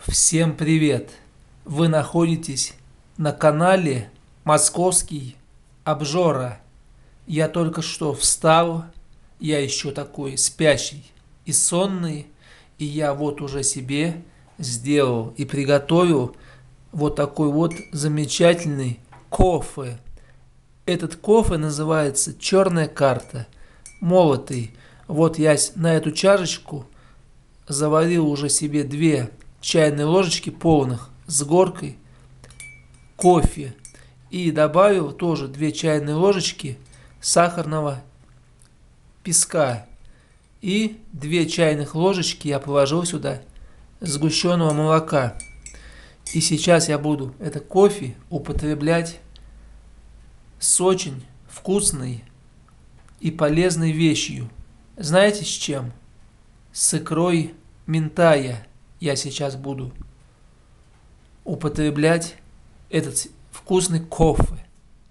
Всем привет! Вы находитесь на канале Московский Обжора. Я только что встал, я еще такой спящий и сонный, и я вот уже себе сделал и приготовил вот такой вот замечательный кофе. Этот кофе называется «Черная карта», молотый. Вот я на эту чашечку заварил уже себе 2 чайные ложечки полных с горкой кофе. И добавил тоже 2 чайные ложечки сахарного песка. И 2 чайных ложечки я положил сюда сгущенного молока. И сейчас я буду это кофе употреблять с очень вкусной и полезной вещью. Знаете с чем? С икрой минтая я сейчас буду употреблять этот вкусный кофе.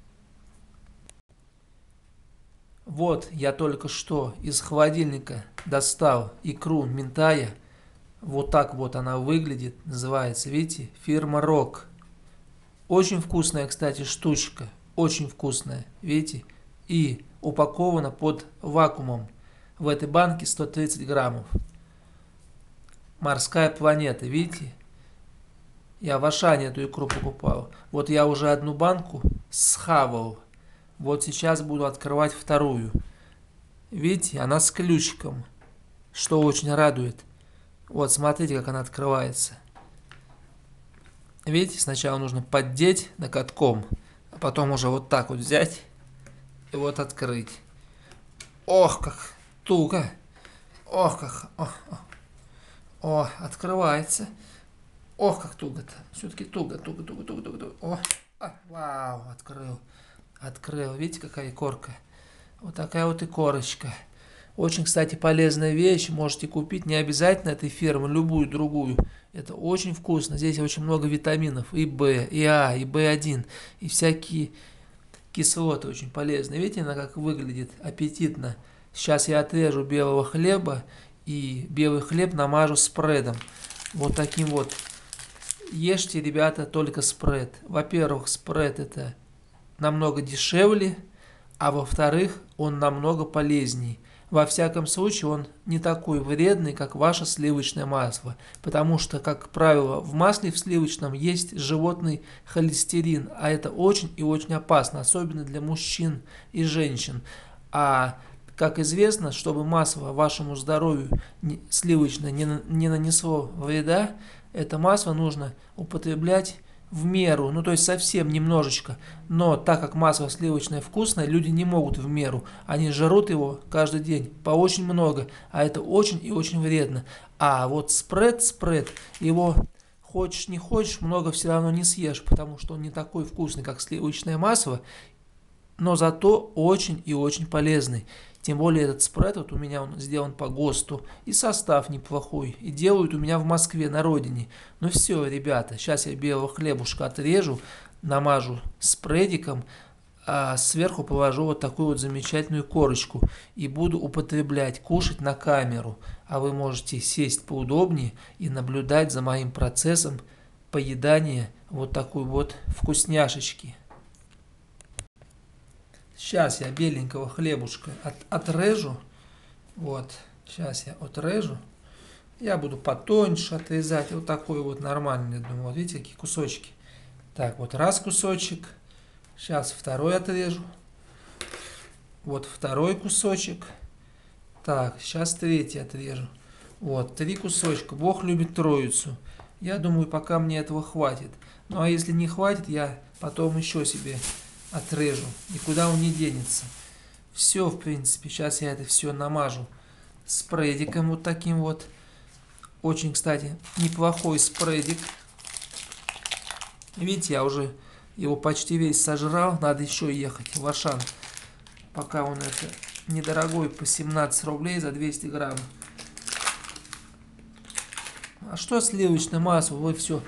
Вот я только что из холодильника достал икру минтая. Вот так вот она выглядит, называется, видите, фирма Рок. Очень вкусная, кстати, штучка, очень вкусная, видите, и упакована под вакуумом. В этой банке 130 граммов. Морская планета, видите? Я в Ашане эту икру покупал. Вот я уже 1 банку схавал. Вот сейчас буду открывать 2. Видите, она с ключиком, что очень радует. Вот, смотрите, как она открывается. Видите, сначала нужно поддеть накатком, а потом уже вот так вот взять и вот открыть. Ох, как туго. Ох, как... О, открывается. Ох, как туго-то. Все-таки туго. О, вау, открыл. Видите, какая корка? Вот такая вот и корочка. Очень, кстати, полезная вещь. Можете купить, не обязательно этой фирмы, любую другую. Это очень вкусно. Здесь очень много витаминов. И В, и А, и В1. И всякие кислоты очень полезные. Видите, она как выглядит аппетитно. Сейчас я отрежу белого хлеба. И белый хлеб намажу спредом. Вот таким вот. Ешьте, ребята, только спред. Во-первых, спред это намного дешевле, а во-вторых, он намного полезней. Во всяком случае, он не такой вредный, как ваше сливочное масло. Потому что, как правило, в масле в сливочном есть животный холестерин. А это очень и очень опасно, особенно для мужчин и женщин. А как известно, чтобы масло вашему здоровью сливочное не нанесло вреда, это масло нужно употреблять в меру, ну то есть совсем немножечко. Но так как масло сливочное вкусное, люди не могут в меру. Они жрут его каждый день по очень много, а это очень и очень вредно. А вот спред, его хочешь не хочешь, много все равно не съешь, потому что он не такой вкусный, как сливочное масло, но зато очень и очень полезный. Тем более этот спред, вот у меня он сделан по ГОСТу, и состав неплохой, и делают у меня в Москве на родине. Ну все, ребята, сейчас я белого хлебушка отрежу, намажу спредиком, а сверху положу вот такую вот замечательную корочку и буду употреблять, кушать на камеру. А вы можете сесть поудобнее и наблюдать за моим процессом поедания вот такой вот вкусняшечки. Сейчас я беленького хлебушка отрежу. Вот, сейчас я отрежу. Я буду потоньше отрезать. Вот такой вот нормальный, думаю. Вот видите, какие кусочки. Так, вот раз кусочек. Сейчас 2 отрежу. Вот 2 кусочек. Так, сейчас 3 отрежу. Вот, 3 кусочка. Бог любит троицу. Я думаю, пока мне этого хватит. Ну, а если не хватит, я потом еще себе отрежу. Никуда он не денется. Все, в принципе. Сейчас я это все намажу спредиком вот таким вот. Очень, кстати, неплохой спредик. Видите, я уже его почти весь сожрал. Надо еще ехать в Ашан. Пока он это недорогой, по 17 рублей за 200 грамм. А что сливочное масло? Вы все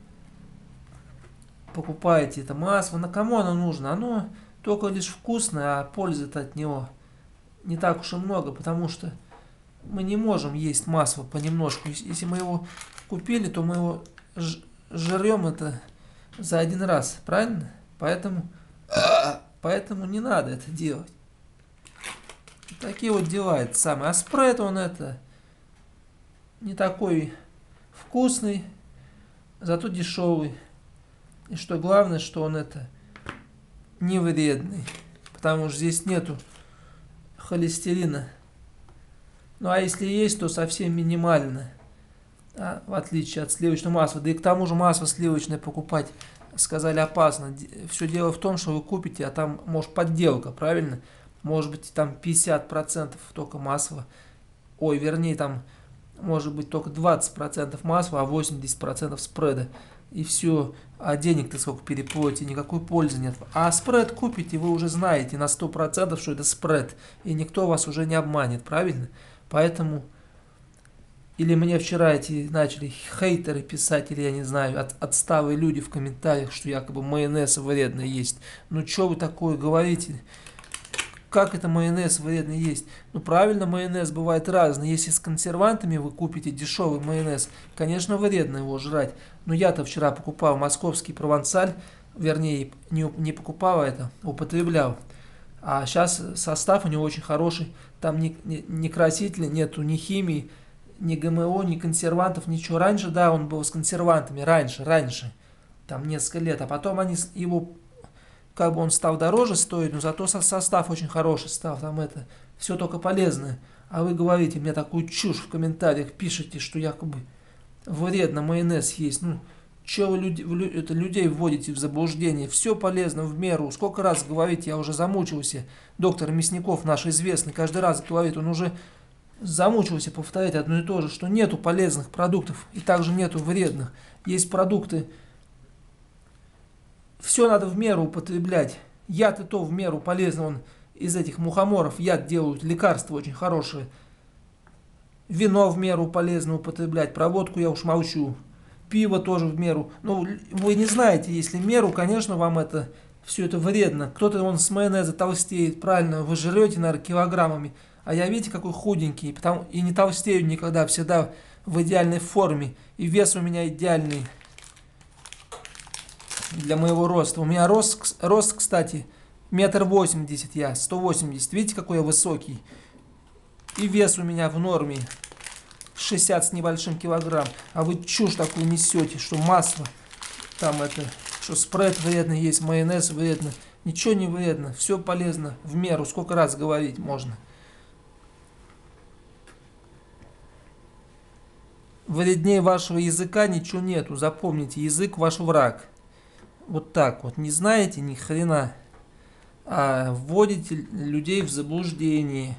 покупаете это масло, на кому оно нужно? Оно только лишь вкусное, а пользы-то от него не так уж и много, потому что мы не можем есть масло понемножку. Если мы его купили, то мы его жрем это за один раз, правильно? Поэтому не надо это делать. Такие вот дела, это самое. А спред он это не такой вкусный, зато дешевый. И что главное, что он это не вредный, потому что здесь нету холестерина. Ну а если есть, то совсем минимально, в отличие от сливочного масла. Да и к тому же масло сливочное покупать, сказали, опасно. Все дело в том, что вы купите, а там может подделка, правильно? Может быть там 50% только масла. Ой, вернее там может быть только 20% масла, а 80% спреда. И все, а денег-то сколько переплатите, никакой пользы нет. А спред купите, вы уже знаете на 100%, что это спред. И никто вас уже не обманет, правильно? Поэтому, или мне вчера эти начали хейтеры писать, или я не знаю, отсталые люди в комментариях, что якобы майонез вредный есть. Ну что вы такое говорите? Как это майонез вредный есть? Ну правильно, майонез бывает разный. Если с консервантами вы купите дешевый майонез, конечно, вредно его жрать. Но я-то вчера покупал московский провансаль, вернее, не покупал это, употреблял. А сейчас состав у него очень хороший. Там ни красителя нету, ни химии, ни ГМО, ни консервантов, ничего. Раньше, да, он был с консервантами, раньше. Там несколько лет. А потом они его, как бы он стал дороже стоить, но зато состав очень хороший стал. Там это, все только полезное. А вы говорите мне такую чушь в комментариях, пишете, что якобы вредно майонез есть. Ну, че вы людей вводите в заблуждение? Все полезно в меру. Сколько раз говорить, я уже замучился. Доктор Мясников, наш известный, каждый раз говорит, он уже замучился повторять одно и то же, что нету полезных продуктов и также нету вредных. Есть продукты, все надо в меру употреблять. Яд и то в меру полезно. Он из этих мухоморов яд делают, лекарства очень хорошие. Вино в меру полезно употреблять, про водку я уж молчу. Пиво тоже в меру. Ну, вы не знаете, если меру, конечно, вам это все это вредно. Кто-то он с майонеза толстеет, правильно, вы жрете, наверное, килограммами. А я, видите, какой худенький, и не толстею никогда, всегда в идеальной форме. И вес у меня идеальный для моего роста. У меня рост, кстати, 1,80 м я, 180. Видите, какой я высокий? И вес у меня в норме 60 с небольшим килограмм. А вы чушь такую несете, что масло, там это, что спред вредно есть, майонез вредно. Ничего не вредно, все полезно в меру. Сколько раз говорить можно? Вреднее вашего языка ничего нету. Запомните, язык ваш враг. Вот так вот. Не знаете ни хрена. А вводите людей в заблуждение.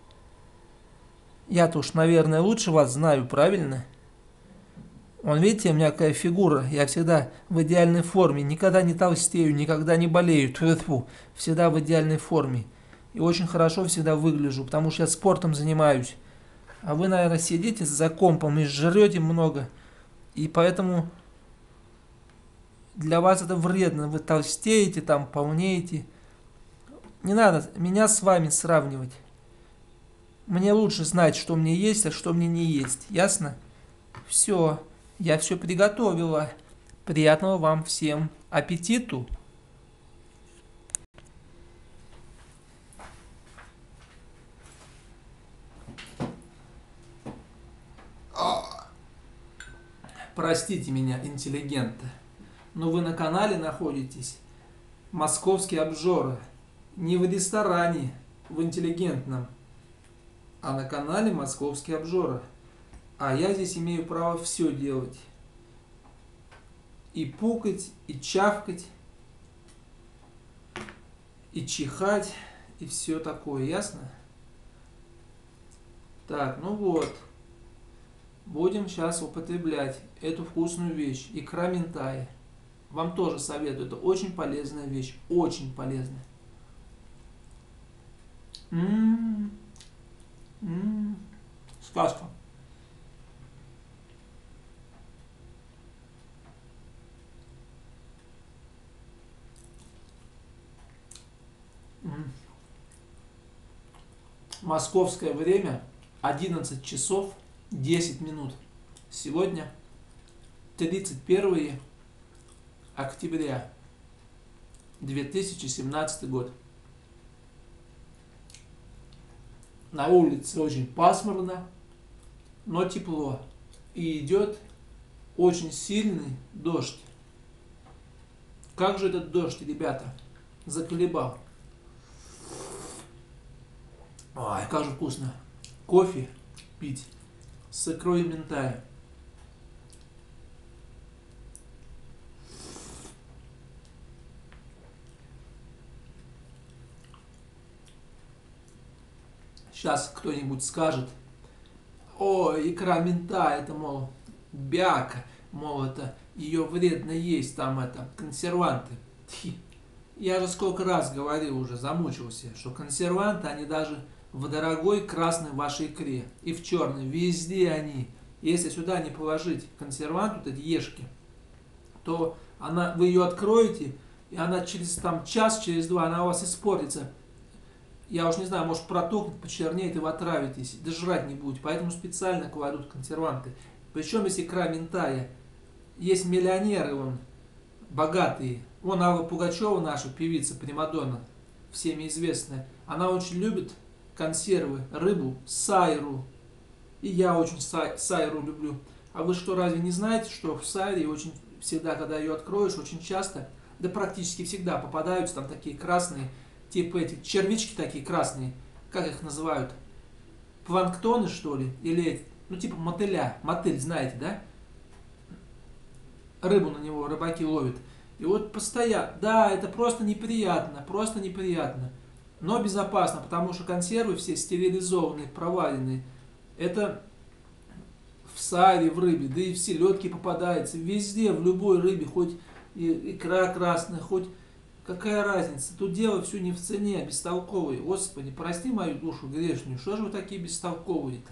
Я-то уж, наверное, лучше вас знаю, правильно? Вон, видите, у меня какая фигура. Я всегда в идеальной форме. Никогда не толстею, никогда не болею. Тьфу-тьфу. Всегда в идеальной форме. И очень хорошо всегда выгляжу, потому что я спортом занимаюсь. А вы, наверное, сидите за компом и жрете много. И поэтому для вас это вредно. Вы толстеете, там, полнеете. Не надо меня с вами сравнивать. Мне лучше знать, что мне есть, а что мне не есть. Ясно? Все. Я все приготовила. Приятного вам всем аппетиту. Простите меня, интеллигенты, но вы на канале находитесь. Московский обжора. Не в ресторане, в интеллигентном, а на канале Московский обжора. А я здесь имею право все делать. И пукать, и чавкать, и чихать, и все такое, ясно? Так, ну вот. Будем сейчас употреблять эту вкусную вещь. Икра минтая. Вам тоже советую. Это очень полезная вещь. Очень полезная. Сказка. Московское время 11 часов 10 минут. Сегодня 31 октября 2017 год. На улице очень пасмурно, но тепло. И идет очень сильный дождь. Как же этот дождь, ребята, заколебал. Ой, как же вкусно. Кофе пить с икрой минтая. Сейчас кто-нибудь скажет: о, икра минта, это, мол, бяка, мол, это ее вредно есть, там это, консерванты. Я же сколько раз говорил уже, замучился, что консерванты, они даже в дорогой красной вашей икре и в черной, везде они. Если сюда не положить консервант, вот эти ешки, то вы ее откроете, и она через там, час, через два, она у вас испортится. Я уж не знаю, может протухнет, почернеет, и вы отравитесь, да жрать не будете. Поэтому специально кладут консерванты. Причем, если икра минтая, есть миллионеры, вон, богатые. Вон Алла Пугачева, наша певица, примадонна, всеми известная. Она очень любит консервы, рыбу, сайру. И я очень сайру люблю. А вы что, разве не знаете, что в сайре очень всегда, когда ее откроешь, очень часто, да практически всегда попадаются там такие красные, типа эти червячки такие красные, как их называют? Планктоны, что ли? Или, ну, типа мотыля. Мотыль, знаете, да? Рыбу на него рыбаки ловят. И вот постоянно, да, это просто неприятно, но безопасно, потому что консервы все стерилизованные, проваренные. Это в сайре, в рыбе, да и в селедке попадается, везде, в любой рыбе, хоть икра красная, хоть какая разница. Тут дело все не в цене, а бестолковые. Господи, прости мою душу грешную, что же вы такие бестолковые-то?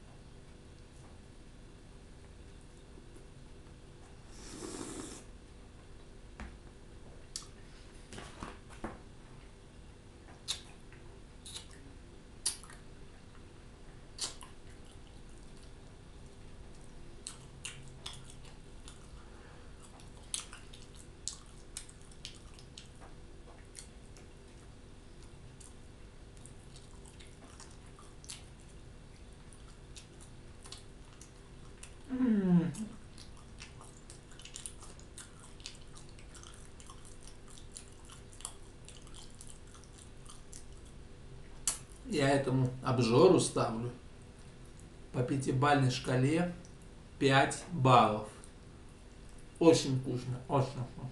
Я этому обжору ставлю по пятибалльной шкале 5 баллов. Очень вкусно, очень вкусно.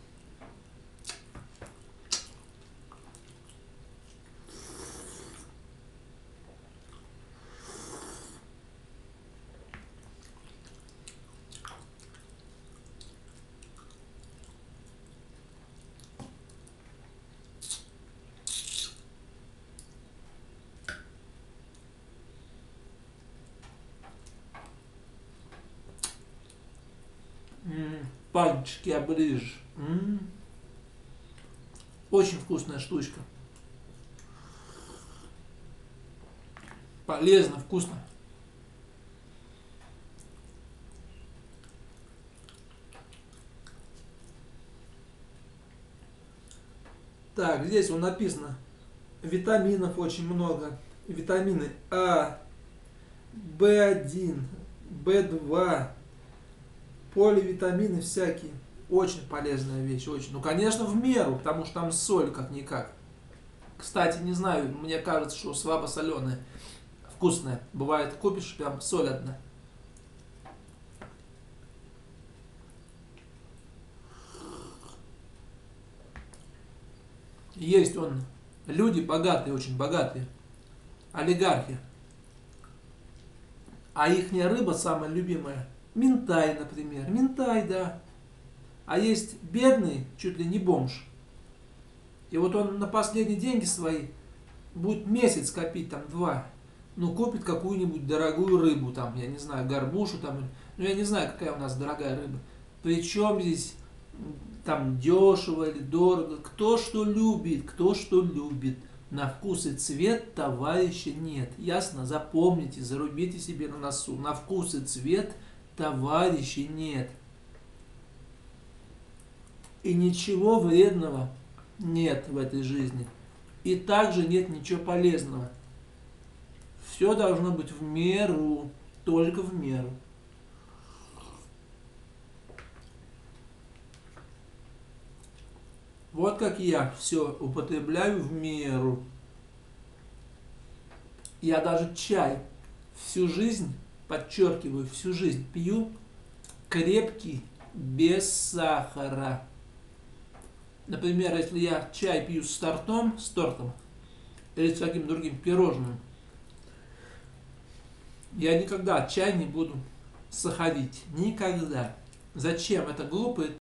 Пальчики оближешь. Очень вкусная штучка. Полезно, вкусно. Так, здесь вот написано, витаминов очень много. Витамины А, В1, В2, поливитамины всякие. Очень полезная вещь, очень. Ну, конечно, в меру, потому что там соль как-никак. Кстати, не знаю, мне кажется, что слабо соленая, вкусная. Бывает, купишь, прям соль одна. Есть люди богатые, очень богатые, олигархи. А ихняя рыба самая любимая, минтай, например. Минтай, да. А есть бедный, чуть ли не бомж. И вот он на последние деньги свои будет месяц копить, там, 2. Ну, купит какую-нибудь дорогую рыбу, там, я не знаю, горбушу, там, ну, я не знаю, какая у нас дорогая рыба. Причем здесь, там, дешево или дорого, кто что любит, кто что любит. На вкус и цвет товарища нет. Ясно? Запомните, зарубите себе на носу. На вкус и цвет товарища нет. И ничего вредного нет в этой жизни. И также нет ничего полезного. Все должно быть в меру, только в меру. Вот как я все употребляю в меру. Я даже чай всю жизнь, подчеркиваю, всю жизнь пью крепкий, без сахара. Например, если я чай пью с тортом, или с каким-то другим пирожным, я никогда чай не буду сахарить. Никогда. Зачем? Это глупо.